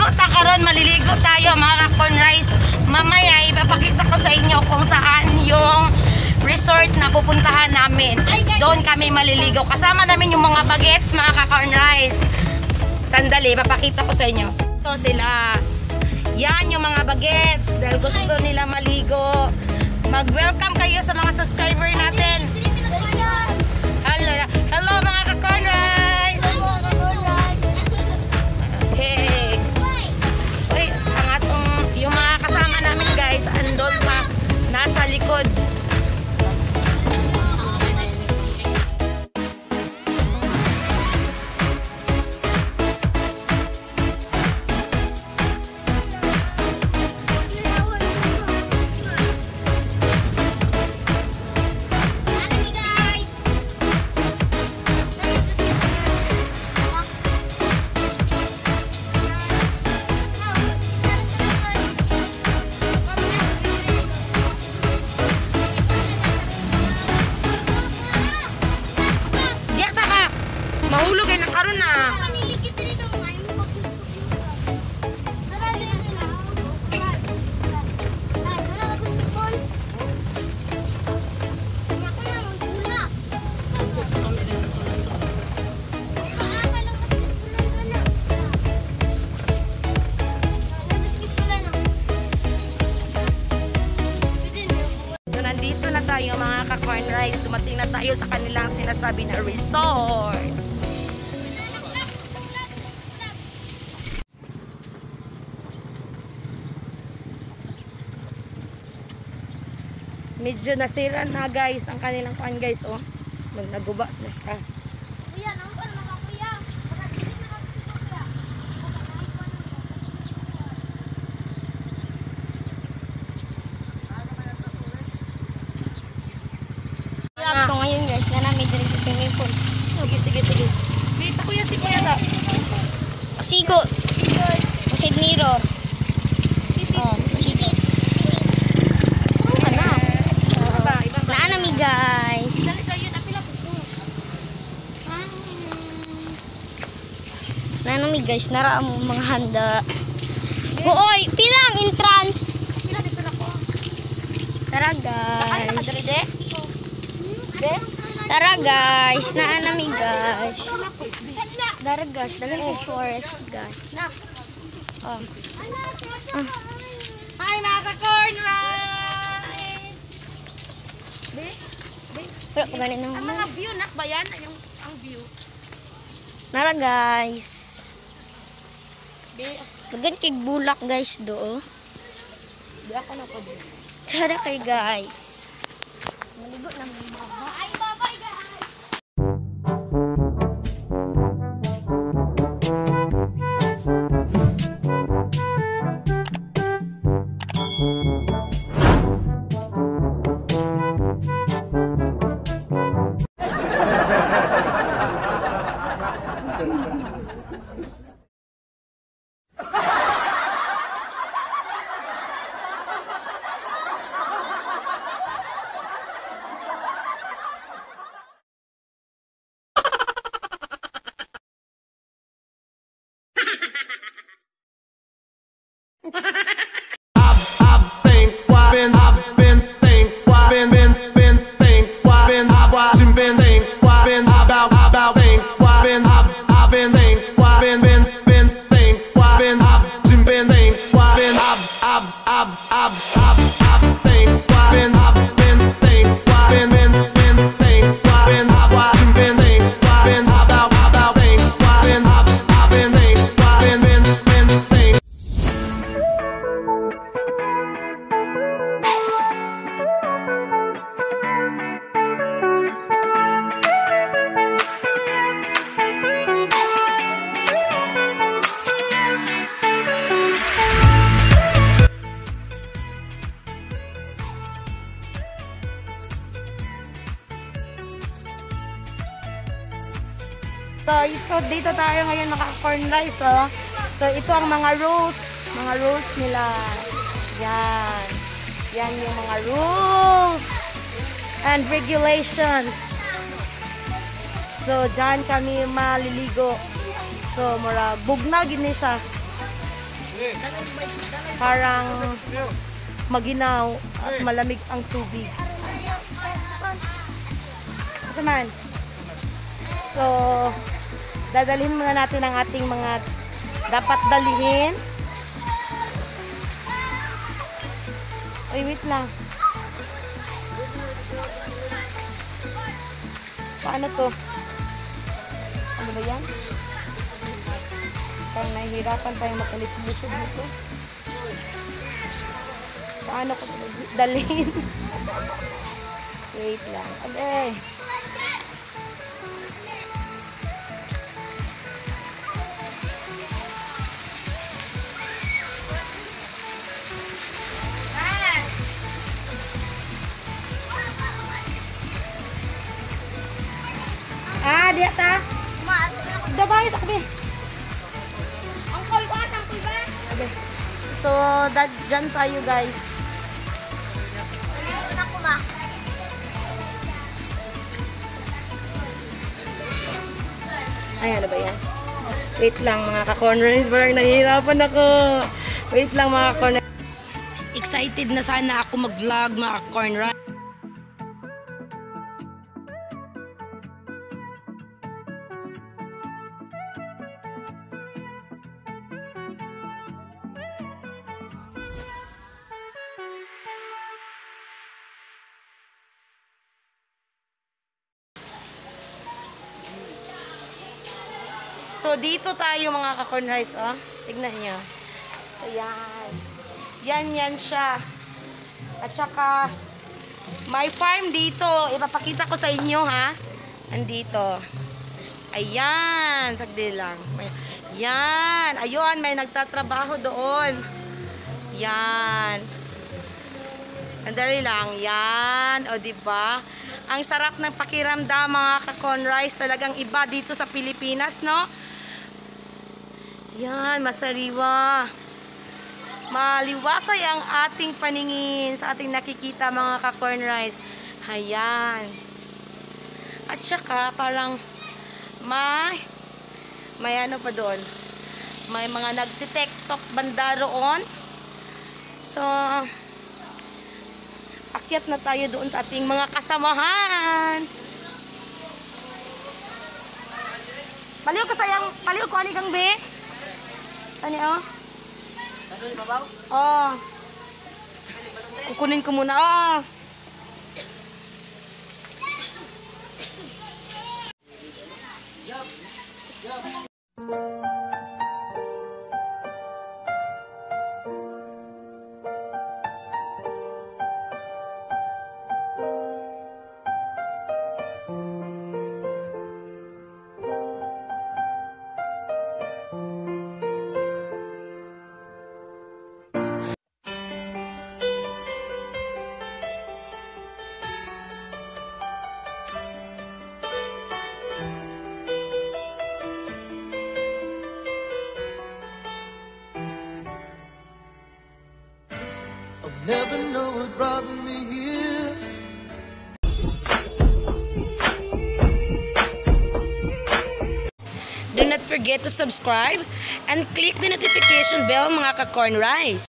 Nahimo ta karon maliligo tayo mga ka-corn rice. Mamaya ipapakita ko sa inyo kung saan yung resort na pupuntahan namin. Doon kami maliligo. Kasama namin yung mga Bagetz, mga ka-corn rice. Sandali, ipapakita ko sa inyo. Ito sila. Yan yung mga Bagetz. Dahil gusto nila maligo. Mag-welcome kayo sa mga subscriber natin. Hello mga ka-corn rice. Okay. Uy, ang atong yung mga kasama namin guys, andon pa nasa likod. Mahulog ay nakaroon na. So, nandito na tayo mga ka-corn rice. Dumating na tayo sa kanilang sinasabi na resort. Medyo nasira na guys ang kanilang pan guys, oh. Naguba na siya. Kuya, nang pa naman kuya. Baka dili na magsubo kuya. So ngayon guys, na namin diri sa swimming pool. Sige. Wait, kuya si kuya da. Sigo. Shade mirror. Oh, sige. Naanami guys. Naanami guys, nara mo mga handa. Oy, pilang entrance. Tara guys. Tara guys, naanami guys. Tara guys, dagan sa forest guys. Oh. Hi mga ka-corn rice. Wala pa ganit naman. Ang mga view nak ba yan? Ang view. Nara guys. Dagan kay bulak guys do. Di ako na po. Tara kay guys. Maligo na mo baba. Ay bye guys. So, dito tayo ngayon naka-corn rice, oh. So, ito ang mga rules nila. Yan. Yan yung mga rules and regulations. So, dyan kami maliligo. So, mura bugna gini siya. Parang maginaw at malamig ang tubig. Ito man. So, dadalhin muna natin ang ating mga dapat dalhin. Uy, wait lang. Paano to? Ano ba yan? Parang nahihirapan tayong makalit-lusog nito. Paano ko dalhin? Wait lang. Aday. Dia ta. Dabay sa kabe. Angkol ba? Angkol ba? Okay. So, dyan tayo guys. Ako ba? Ay, ano ba yan? Wait lang mga ka-corners. Parang nahihirapan ako. Wait lang mga ka-corners. Excited na sana ako mag-vlog mga ka-corners. So, dito tayo mga ka-corners, oh. Tignan niyo. So, yan. Yan siya. At saka, may farm dito. Ipapakita ko sa inyo, ha. Andito. Ayan. Sagdi lang. Yan. Ayun, may nagtatrabaho doon. Yan. Andali lang. Yan. O, diba? Ang sarap ng pakiramdam, mga ka-corners. Talagang iba dito sa Pilipinas, no? Yan, masariwa. Maliwasay ang ating paningin sa ating nakikita mga ka-corners. Ayan. At saka parang may ano pa doon. May mga nagtitektok banda roon. So, akyat na tayo doon sa ating mga kasamahan. Paliw ka sayang, paliw ko ani kang be. Ano oh? Ano ibabaw? Oh. Kukunin ko muna. Oh. Never know what brought me here. Do not forget to subscribe and click the notification bell mga ka-corners.